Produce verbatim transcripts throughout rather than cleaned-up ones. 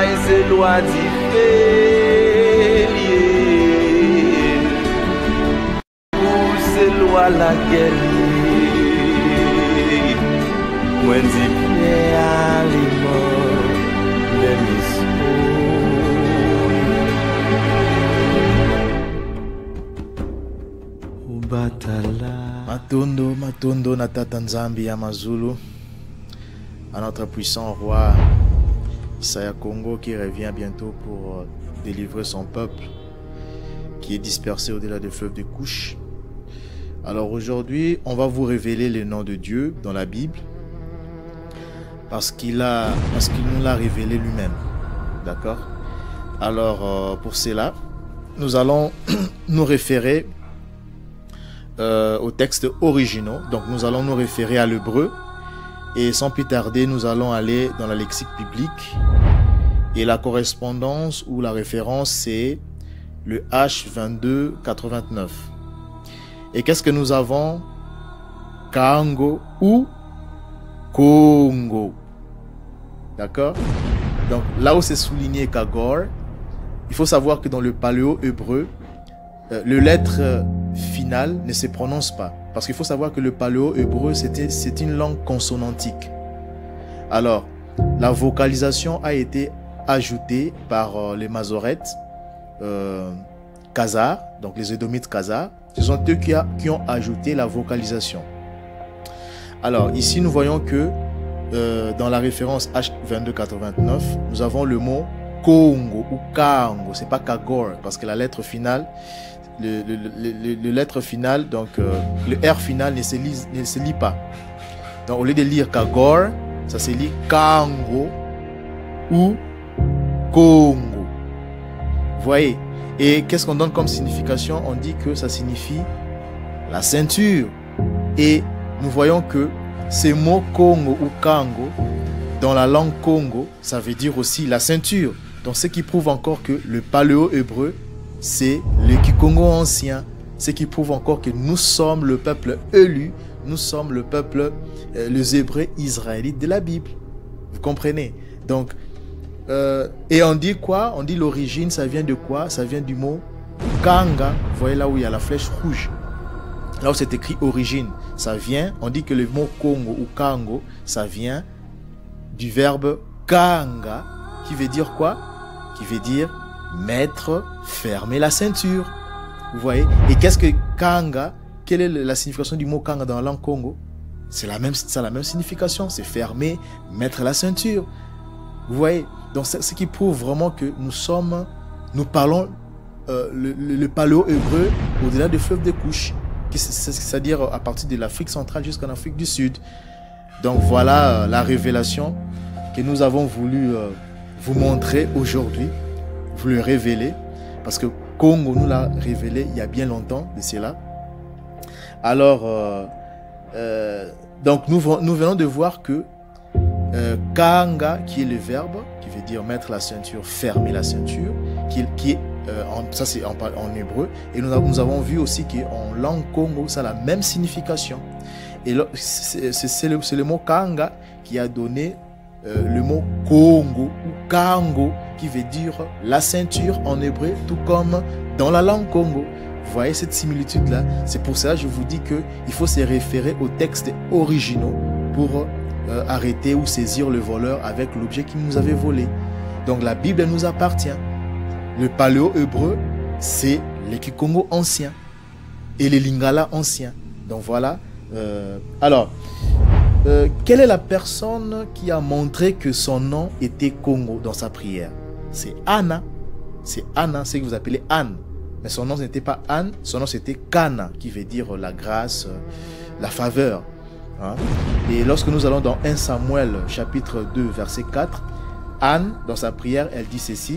bataille, c'est loi d'Ifé. Ou c'est loi la guerre. Moi dis prêt à l'imor, les missions. Ou batala. Matondo, Matondo, Natata Nzambi Yamazulu, à notre puissant roi Isaya Congo qui revient bientôt pour euh, délivrer son peuple qui est dispersé au-delà des fleuves de couches. Alors aujourd'hui, on va vous révéler le nom de Dieu dans la Bible parce qu'il a, parce qu'il nous l'a révélé lui-même. D'accord? Alors euh, pour cela, nous allons nous référer Euh, aux textes originaux. Donc nous allons nous référer à l'hébreu et sans plus tarder nous allons aller dans la lexique biblique et la correspondance ou la référence c'est le H vingt-deux quatre-vingt-neuf. Et qu'est-ce que nous avons? Kango ou Congo. D'accord? Donc là où c'est souligné Kagor, il faut savoir que dans le paléo-hébreu, euh, le lettre euh, finale ne se prononce pas. Parce qu'il faut savoir que le paléo-hébreu, c'est une langue consonantique. Alors, la vocalisation a été ajoutée par euh, les Mazorètes, euh, Khazars, donc les Édomites Khazars. Ce sont eux qui, a, qui ont ajouté la vocalisation. Alors, ici, nous voyons que euh, dans la référence H vingt-deux quatre-vingt-neuf, nous avons le mot Congo ou Kango. C'est pas Kagor, parce que la lettre finale, le, le, le, le, le lettre finale, donc euh, le R final ne se, lit, ne se lit pas. Donc, au lieu de lire Kagor, ça se lit Kango ou Congo. Vous voyez? Et qu'est-ce qu'on donne comme signification? On dit que ça signifie la ceinture. Et nous voyons que ces mots Congo ou Kango, dans la langue Congo, ça veut dire aussi la ceinture. Donc ce qui prouve encore que le paléo-hébreu, c'est le Kikongo ancien. Ce qui prouve encore que nous sommes le peuple élu, nous sommes le peuple, euh, les Hébreux israélites de la Bible. Vous comprenez? Donc, euh, et on dit quoi? On dit l'origine, ça vient de quoi? Ça vient du mot Kanga. Vous voyez là où il y a la flèche rouge. Là où c'est écrit origine, ça vient, on dit que le mot Congo ou Kango, ça vient du verbe Kanga, qui veut dire quoi? Qui veut dire mettre, fermer la ceinture. Vous voyez? Et qu'est-ce que Kanga? Quelle est la signification du mot Kanga dans la langue Congo? C'est la même, ça a la même signification, c'est fermer, mettre la ceinture. Vous voyez? Donc c'est ce qui prouve vraiment que nous sommes, nous parlons euh, le, le, le paléo-hébreu au-delà des fleuves de couches, c'est-à-dire à partir de l'Afrique centrale jusqu'en Afrique du Sud. Donc voilà euh, la révélation que nous avons voulu euh, vous montrer aujourd'hui, vous le révéler, parce que Congo nous l'a révélé il y a bien longtemps de cela. Alors, euh, euh, donc nous, nous venons de voir que euh, Kanga, qui est le verbe, qui veut dire mettre la ceinture, fermer la ceinture, qui, qui est, euh, en, ça c'est en, en hébreu, et nous, nous avons vu aussi qu'en langue Congo, ça a la même signification. Et c'est le, le mot Kanga qui a donné euh, le mot Congo ou Kango, qui veut dire la ceinture en hébreu, tout comme dans la langue Congo. Vous voyez cette similitude-là? C'est pour ça que je vous dis qu'il faut se référer aux textes originaux pour euh, arrêter ou saisir le voleur avec l'objet qu'il nous avait volé. Donc la Bible nous appartient. Le paléo-hébreu, c'est le Kikongo ancien et les Lingala anciens. Donc voilà. Euh, alors, euh, quelle est la personne qui a montré que son nom était Congo dans sa prière? C'est Anna. C'est Anna, c'est que vous appelez Anne. Mais son nom n'était pas Anne, son nom c'était Kana, qui veut dire la grâce, la faveur. Hein? Et lorsque nous allons dans un Samuel chapitre deux verset quatre, Anne, dans sa prière, elle dit ceci: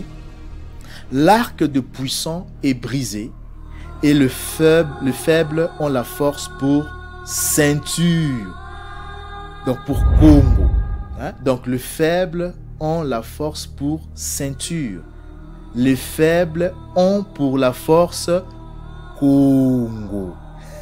l'arc de puissant est brisé et le faible, le faible ont la force pour ceinture. Donc pour Congo. Hein? Donc le faible ont la force pour ceinture. Les faibles ont pour la force Congo.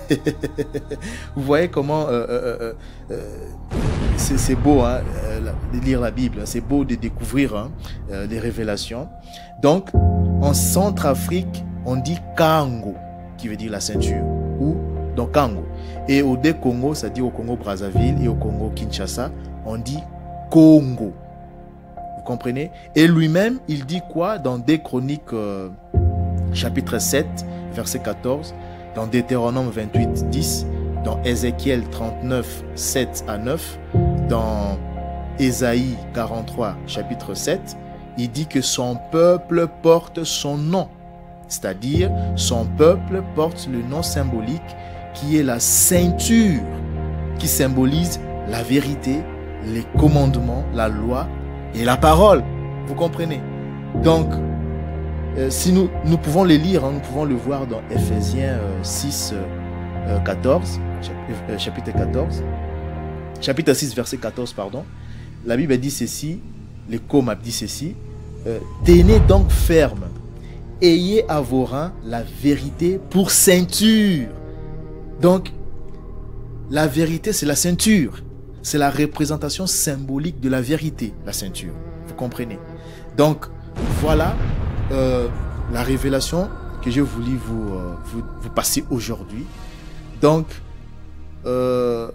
Vous voyez comment euh, euh, euh, euh, c'est beau, hein? de lire la Bible, c'est beau de découvrir hein, euh, les révélations. Donc, en Centrafrique, on dit Kango, qui veut dire la ceinture, ou donc Kango. Et au deux Congo, c'est-à-dire au Congo-Brazzaville et au Congo-Kinshasa, on dit Congo. Vous comprenez? Et lui-même, il dit quoi dans deux Chroniques, euh, chapitre sept, verset quatorze, dans Deutéronome vingt-huit, dix, dans Ézéchiel trente-neuf, sept à neuf, dans Ésaïe quarante-trois, chapitre sept, il dit que son peuple porte son nom. C'est-à-dire, son peuple porte le nom symbolique qui est la ceinture, qui symbolise la vérité, les commandements, la loi et la parole. Vous comprenez? Donc, euh, si nous, nous pouvons les lire, hein, nous pouvons le voir dans Ephésiens euh, six, euh, quatorze, chapitre quatorze, chapitre six, verset quatorze, pardon. La Bible dit ceci, les Comab dit ceci, euh, tenez donc ferme, ayez à vos reins la vérité pour ceinture. Donc, la vérité, c'est la ceinture. C'est la représentation symbolique de la vérité, la ceinture. Vous comprenez? Donc, voilà euh, la révélation que j'ai voulu vous, euh, vous, vous passer aujourd'hui. Donc, euh,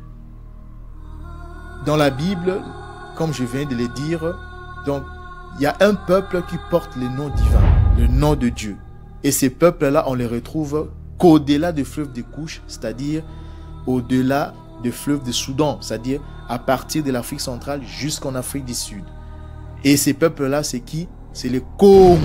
dans la Bible, comme je viens de le dire, donc, il y a un peuple qui porte le nom divin, le nom de Dieu. Et ces peuples-là, on les retrouve qu'au-delà des fleuves de Couche, c'est-à-dire au-delà des fleuves de Soudan, c'est-à-dire à partir de l'Afrique centrale jusqu'en Afrique du Sud. Et ces peuples-là, c'est qui? C'est le Congo.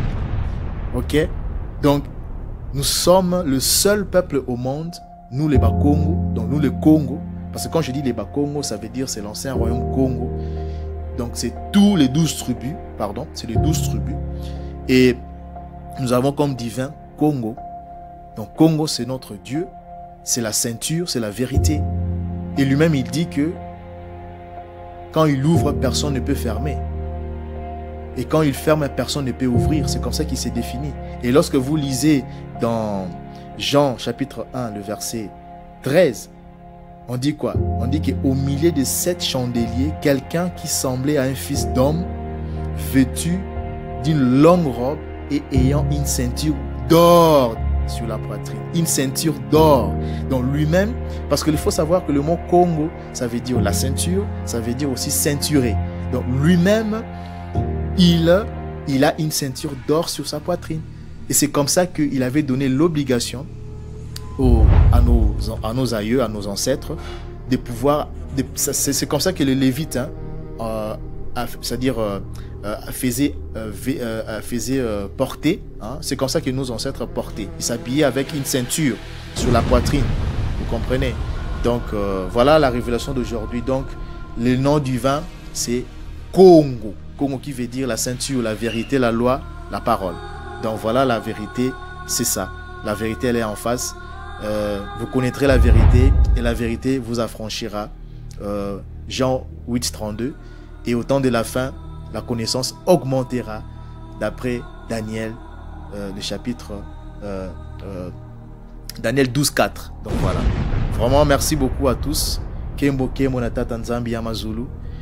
Ok? Donc, nous sommes le seul peuple au monde, nous les Bakongo, donc nous le Congo, parce que quand je dis les Bakongo, ça veut dire c'est l'ancien royaume Congo. Donc, c'est tous les douze tribus, pardon, c'est les douze tribus. Et nous avons comme divin Congo. Donc, Congo, c'est notre Dieu, c'est la ceinture, c'est la vérité. Et lui-même, il dit que quand il ouvre, personne ne peut fermer. Et quand il ferme, personne ne peut ouvrir. C'est comme ça qu'il s'est défini. Et lorsque vous lisez dans Jean chapitre un, le verset treize, on dit quoi? On dit qu'au milieu de sept chandeliers, quelqu'un qui semblait à un fils d'homme, vêtu d'une longue robe et ayant une ceinture d'or sur la poitrine, une ceinture d'or. Donc lui-même, parce qu'il faut savoir que le mot Congo, ça veut dire la ceinture, ça veut dire aussi ceinturé. Donc lui-même, il, il a une ceinture d'or sur sa poitrine. Et c'est comme ça qu'il avait donné l'obligation au, à, nos, à nos aïeux, à nos ancêtres, de pouvoir... De, c'est comme ça que les Lévites, hein, euh, c'est-à-dire... Euh, Euh, faisait, euh, euh, faisait euh, porter, hein? C'est comme ça que nos ancêtres portaient. Ils s'habillaient avec une ceinture sur la poitrine, vous comprenez? Donc euh, voilà la révélation d'aujourd'hui. Donc le nom du vin, c'est Congo. Congo qui veut dire la ceinture, la vérité, la loi, la parole. Donc voilà la vérité, c'est ça. La vérité, elle est en face. Euh, vous connaîtrez la vérité et la vérité vous affranchira. Euh, Jean huit, trente-deux. Et au temps de la fin, la connaissance augmentera, d'après Daniel, euh, le chapitre euh, euh, Daniel douze, quatre. Donc voilà. Vraiment, merci beaucoup à tous. Kembo Kemo Natata Nzambi Yamazulu.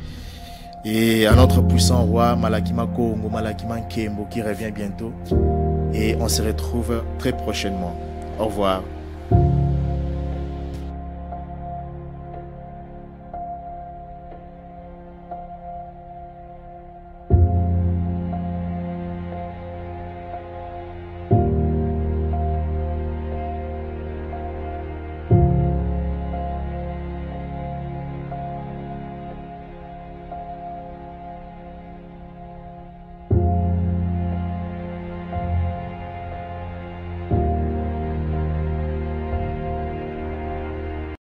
Et à notre puissant roi, Malakima Kongo, Malakima Kembo, qui revient bientôt. Et on se retrouve très prochainement. Au revoir.